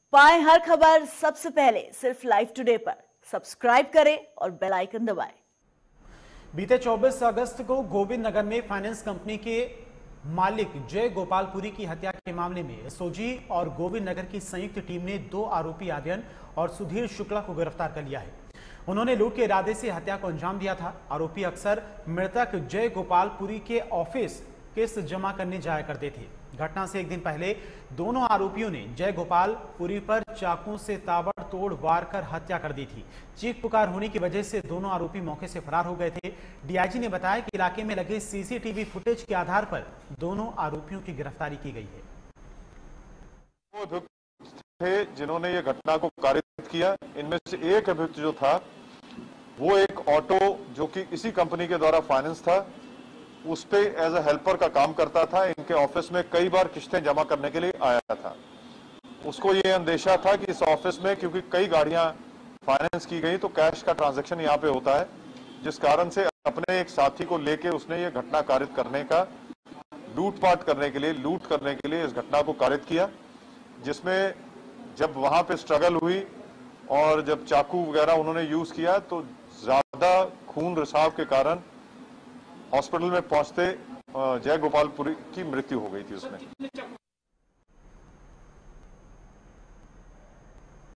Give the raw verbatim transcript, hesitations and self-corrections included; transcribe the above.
पाएं हर खबर सबसे पहले सिर्फ लाइव टुडे पर। सब्सक्राइब करें और बेल आइकन दबाएं। बीते चौबीस अगस्त को गोविंद नगर में फाइनेंस कंपनी के मालिक जय गोपालपुरी की हत्या के मामले में एसओजी और गोविंद नगर की संयुक्त टीम ने दो आरोपी आर्यन और सुधीर शुक्ला को गिरफ्तार कर लिया है। उन्होंने लूट के इरादे से हत्या को अंजाम दिया था। आरोपी अक्सर मृतक जय गोपालपुरी के ऑफिस किस्त जमा करने जाया करते थे। घटना से एक दिन पहले दोनों आरोपियों ने जय गोपालपुरी पर चाकू से ताबड़तोड़ वार कर हत्या कर दी थी। चीख पुकार होने की वजह से दोनों आरोपी मौके से फरार हो गए थे। डीआईजी ने बताया कि इलाके में लगे सीसीटीवी फुटेज के आधार पर दोनों आरोपियों की गिरफ्तारी की गई है। वो अभियुक्त थे जिन्होंने ये घटना को कारित किया। इनमें से एक अभियुक्त जो था वो एक ऑटो जो कि इसी कंपनी के द्वारा फाइनेंस था, उस पे एज अ हेल्पर का काम करता था। इनके ऑफिस में कई बार किस्तें जमा करने के लिए आया था। उसको ये अंदेशा था कि इस ऑफिस में क्योंकि कई गाड़ियां फाइनेंस की गई तो कैश का ट्रांजैक्शन यहाँ पे होता है, जिस कारण से अपने एक साथी को लेके उसने ये घटना कारित करने का, लूटपाट करने के लिए लूट करने के लिए इस घटना को कारित किया। जिसमें जब वहां पे स्ट्रगल हुई और जब चाकू वगैरह उन्होंने यूज किया तो ज्यादा खून रिसाव के कारण हॉस्पिटल में पहुंचते जय गोपालपुरी की मृत्यु हो गई थी। उसमें